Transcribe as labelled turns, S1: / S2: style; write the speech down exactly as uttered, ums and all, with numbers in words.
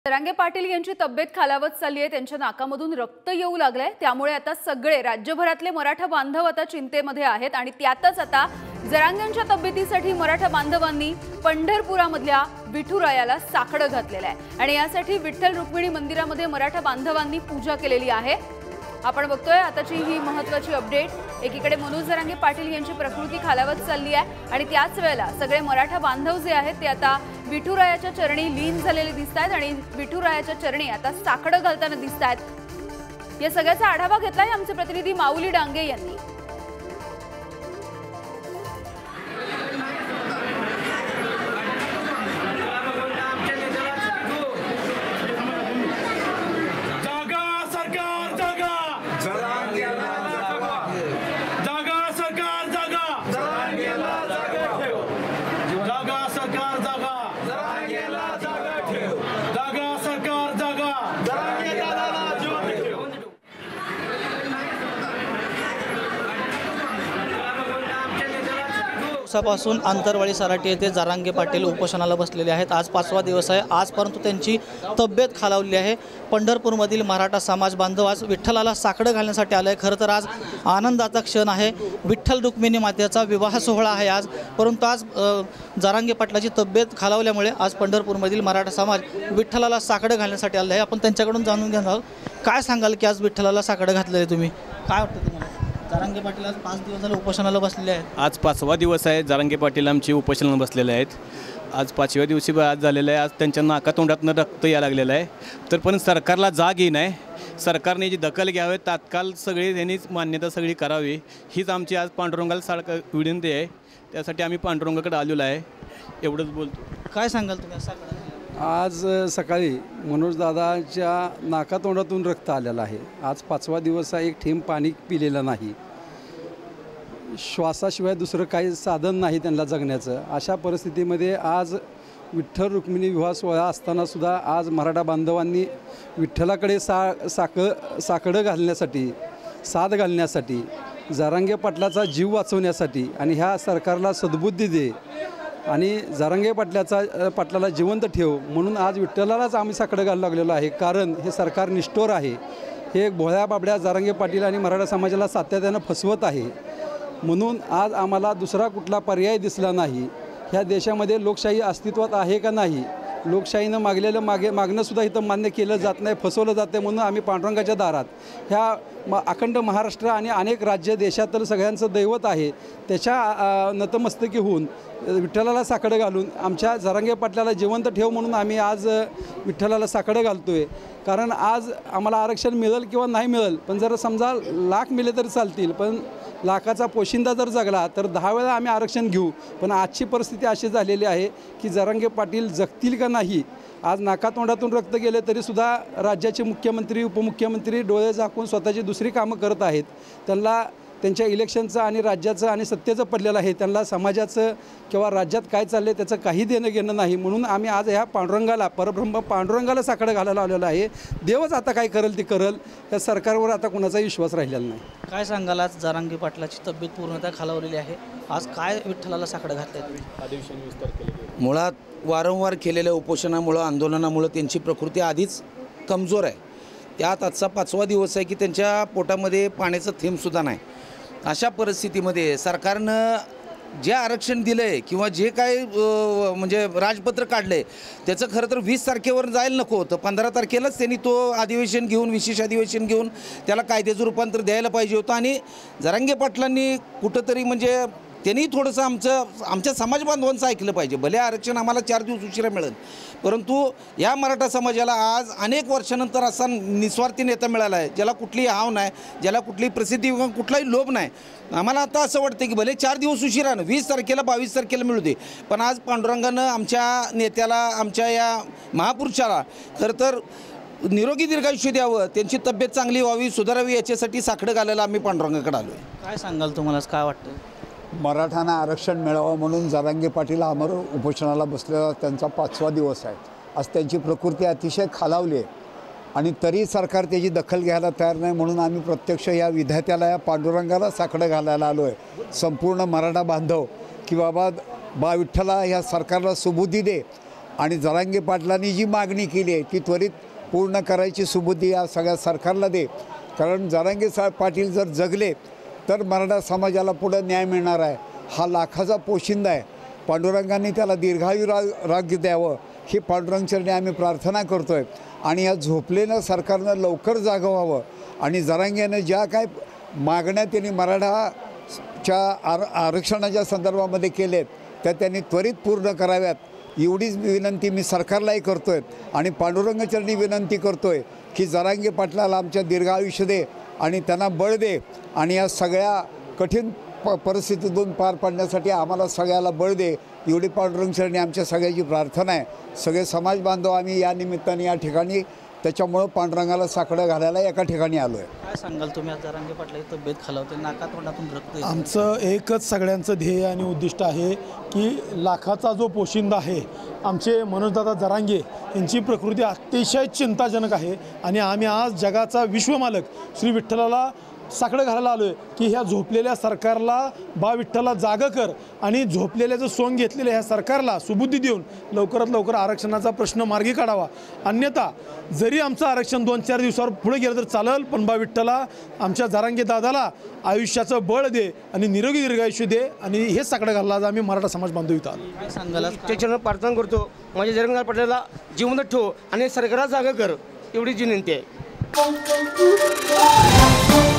S1: जरांगे पाटील यांची तब्येत खालावत चालली आहे। त्यांच्या नाकामधून रक्त येऊ लागलंय। त्यामुळे आता सगळे राज्यभरातले मराठा बांधव आता चिंतेमध्ये आहेत आणि त्यातच आता जरांगेंच्या तब्येतीसाठी मराठा बांधवांनी पंढरपुरामधल्या विठुरायाला साकडं घातलेलं आहे आणि यासाठी विठ्ठल रुक्मिणी मंदिरामध्ये मराठा बांधवांनी पूजा केलेली आहे। आपण बघतोय आताची ही महत्त्वाची अपडेट। एकीकडे मनोज जरांगे पाटील यांची प्रकृती खालावत चालली आहे आणि त्याच वेळेला सगळे मराठा बांधव जे आहेत ते आता विठुरायाच्या चरणी लीन झालेले दिसतात आणि विठुरायाच्या चरणी आता साकडं घालताना दिसतात। या सगळ्याचा आढावा घेतलाय आमचे प्रतिनिधी माऊली डांगे यांनी।
S2: पासून आंतरवाडी सराटी येथे जरांगे पाटील उपोषणाला बसलेले आहेत। आज पाचवा दिवस आहे। आज परंतु त्यांची तब्येत खालावली आहे। पंढरपूरमधील मराठा समाज बांधव आज विठ्ठलाला साकडं घालण्यासाठी आले। खरं तर आज आनंदाचा क्षण आहे। विठ्ठल रुक्मिणी मातेचा विवाह सोहळा आहे आज, परंतु आज जरांगे पाटलाची तब्येत खालावल्यामुळे आज पंढरपूरमधील मराठा समाज विठ्ठलाला साकडं घालण्यासाठी आले आहे। आपण त्यांच्याकडून जाणून घेणार आहोत। काय सांगाल की आज विठ्ठलाला साकडं घातलं आहे तुम्ही? काय वाटतं तुम्हाला? जरांगे पाटील आज पाच दिवस झाले उपोषणाला बसलेले आहेत।
S3: आज पाचवा दिवस आहे। जरांगे पाटील आमची उपोषणाला बसलेले आहेत। आज पाचव्या दिवशी आज झालेलं आहे। आज त्यांच्या नाकातोंडातनं रक्त यायला लागलेलं आहे। तर पण सरकारला जाग येई नाही। सरकारने जी दखल घ्यावी, तात्काळ सगळी त्यांनी मान्यता सगळी करावी, हीच आमची आज पांडुरंगाला सारखं विनंती आहे। त्यासाठी आम्ही पांडुरंगाकडे आलेलो आहे। एवढंच बोलतो।
S2: काय सांगाल तुम्ही?
S4: आज सकाळी मनोजदादाच्या नाकातोंडातून रक्त आलेलं आहे। आज पाचवा दिवस आहे। एक थेंब पाणी पिलेलं नाही। श्वासाशिवाय दुसरं काही साधन नाही त्यांना जगण्याचं। अशा परिस्थितीमध्ये आज विठ्ठल रुक्मिणी विवाह सोहळा असतानासुद्धा आज मराठा बांधवांनी विठ्ठलाकडे सा साक साकडं घालण्यासाठी, साथ घालण्यासाठी, जरांगे पाटलाचा जीव वाचवण्यासाठी आणि ह्या सरकारला सद्बुद्धी दे आणि जरांगे पाटलाचा पाटलाला जिवंत ठेव म्हणून आज विठ्ठलालाच आम्ही साकडं घालू लागलेलो आहे। कारण हे सरकार निष्ठोर आहे। हे भोळ्या बाबड्या जरांगे पाटील आणि मराठा समाजाला सातत्यानं फसवत आहे। म्हणून आज आम्हाला दुसरा कुठला पर्याय दिसला नाही। ह्या देशामध्ये लोकशाही अस्तित्वात आहे का नाही, लोकशाहीनं मागलेलं मागे मागणंसुद्धा इथं मान्य केलं जात नाही, फसवलं जाते। म्हणून आम्ही पांडुरंगाच्या दारात ह्या म अखंड महाराष्ट्र आणि अनेक राज्य देशातील सगळ्यांचं दैवत आहे त्याच्या नतमस्तकी होऊन विठ्ठलाला साकडं घालून आमच्या जरांगे पाटलाला जिवंत ठेव म्हणून आम्ही आज विठ्ठलाला साकडं घालतो आहे। कारण आज आम्हाला आरक्षण मिळेल किंवा नाही मिळेल, पण जर समजा लाख मिळले तरी चालतील, पण लाखाचा पोशिंदा जर जगला तर दहा वेळा आम्ही आरक्षण घेऊ। पण आजची परिस्थिती अशी झालेली आहे की जरांगे पाटील जगतील का नाही। आज नाकातोंडातून रक्त गेले तरीसुद्धा राज्याचे मुख्यमंत्री, उपमुख्यमंत्री डोळे झाकून स्वतःची दुसरी कामं करत आहेत। त्यांना त्यांच्या इलेक्शनचं आणि राज्याचं आणि सत्तेचं पडलेलं आहे। त्यांना समाजाचं किंवा राज्यात काय चाललं त्याचं काही देणं घेणं नाही। म्हणून आम्ही आज ह्या पांडुरंगाला, परब्रह्म पांडुरंगाला साकडं घालायला आलेलं आहे। देवच आता काय करेल ते करेल। त्या सरकारवर आता कुणाचाही विश्वास राहिलेला नाही।
S2: काय सांगाल? आज जरांगे पाटलाची तब्येत पूर्णतः खालावलेली आहे। आज काय विठ्ठलाला साकडं घातलंय तुम्ही?
S3: अधिवेशन विस्तार केले।
S5: मुळात वारंवार केलेल्या उपोषणामुळं, आंदोलनामुळं त्यांची प्रकृती आधीच कमजोर आहे। त्यात आजचा पाचवा दिवस आहे की त्यांच्या पोटामध्ये पाण्याचं थेंबसुद्धा नाही। अशा परिस्थितीमध्ये सरकारनं जे आरक्षण दिलं आहे किंवा जे काय म्हणजे राजपत्र काढलं आहे त्याचं खरं तर वीस तारखेवर जायला नको होतं। पंधरा तारखेलाच त्यांनी तो अधिवेशन घेऊन, विशेष अधिवेशन घेऊन त्याला कायद्याचं रूपांतर द्यायला पाहिजे होतं। आणि जरांगे पाटलांनी कुठंतरी म्हणजे त्यांनी थोडंसं आमचं आमच्या समाज बांधवांचं ऐकलं पाहिजे। भले आरक्षण आम्हाला चार दिवस उशिरा मिळेल, परंतु या मराठा समाजाला आज अनेक वर्षानंतर असा निस्वार्थी नेता मिळाला आहे ज्याला कुठलीही हाव नाही, ज्याला कुठलीही प्रसिद्धी किंवा कुठलाही लोभ नाही। आम्हाला आता असं वाटतं की भले चार दिवस उशिरानं वीस तारखेला बावीस तारखेला मिळू दे, पण आज पांडुरंगानं आमच्या नेत्याला, आमच्या या महापुरुषाला खरं तर निरोगी दीर्घायुष्य द्यावं, त्यांची तब्येत चांगली व्हावी, सुधारावी, याच्यासाठी साकडं घालायला आम्ही पांडुरंगाकडे आलो आहे।
S2: काय सांगाल तुम्हाला? काय वाटतं?
S6: मराठ्यांना आरक्षण मिळावं म्हणून जरांगे पाटील आमर उपोषणाला बसलेला त्यांचा पाचवा दिवस आहे। आज त्यांची प्रकृती अतिशय खालावली आहे आणि तरी सरकार त्याची दखल घ्यायला तयार नाही म्हणून आम्ही प्रत्यक्ष या विधात्याला या पांडुरंगाला साकडं घालायला आलो आहे। संपूर्ण मराठा बांधव की बाबा बा विठ्ठला ह्या सरकारला सुबुद्धी दे आणि जरांगे पाटलांनी जी मागणी केली आहे ती त्वरित पूर्ण करायची सुबुद्धी या सगळ्या सरकारला दे. कारण जरांगे सा पाटील जर जगले तर मराठा समाजाला पुढं न्याय मिळणार आहे. हा लाखाचा पोशिंदा आहे. पांडुरंगांनी त्याला दीर्घायु रा राग द्यावं ही पांडुरंगचरणी आम्ही प्रार्थना करतो आहे. आणि या झोपलेलं सरकारनं लवकर जागं व्हावं आणि जरांगेनं ज्या काय मागण्या त्यांनी मराठाच्या आर आरक्षणाच्या संदर्भामध्ये केलेत त्या त्यांनी त्वरित पूर्ण कराव्यात एवढीच विनंती मी सरकारलाही करतो आहे. आणि पांडुरंगचरणी विनंती करतो आहे की जरांगे पाटलाला आमच्या दीर्घ आयुष्य दे आणि त्यांना बळ दे आणि या सगळ्या कठीण प परिस्थितीतून पार पाडण्यासाठी आम्हाला सगळ्याला बळ दे एवढी पांडुरंगचरणी आमच्या सगळ्याची प्रार्थना आहे. सगळे समाज बांधव आम्ही या निमित्ताने या ठिकाणी त्याच्यामुळं पांडुरंगाला साकडं घालायला एका ठिकाणी आलो आहे.
S2: काय सांगाल तुम्ही आज जरांगे पाटलाची तब्येत खालावते, नाकातोंडातून रक्त येते?
S7: आमचं एकच सगळ्यांचं ध्येय आणि उद्दिष्ट आहे की लाखाचा जो पोशिंदा आहे आमचे मनोजदादा जरांगे यांची प्रकृती अतिशय चिंताजनक आहे. आणि आम्ही आज जगाचा विश्वमालक श्री विठ्ठलाला साकडं घालायला आलो आहे की ह्या झोपलेल्या सरकारला बा विठ्ठला जागं कर आणि झोपलेल्याचं सोंग घेतलेल्या ह्या सरकारला सुबुद्धी देऊन लवकरात लवकर आरक्षणाचा प्रश्न मार्गी काढावा. अन्यथा जरी आमचं आरक्षण दोन चार दिवसावर पुढे गेलं तर चालेल, पण बा विठ्ठला आमच्या जरांगे दादाला आयुष्याचं बळ दे आणि निरोगी दीर्घायुष्य दे. आणि हे साकडं घालला आज आम्ही मराठा समाज बांधव इथं आलो.
S2: काय सांगाल आज?
S8: त्याच्यानं प्रार्थना करतो माझ्या जरंगे पाटलाला जिवंत ठेव आणि सरकारला जागा कर एवढीच विनंती आहे.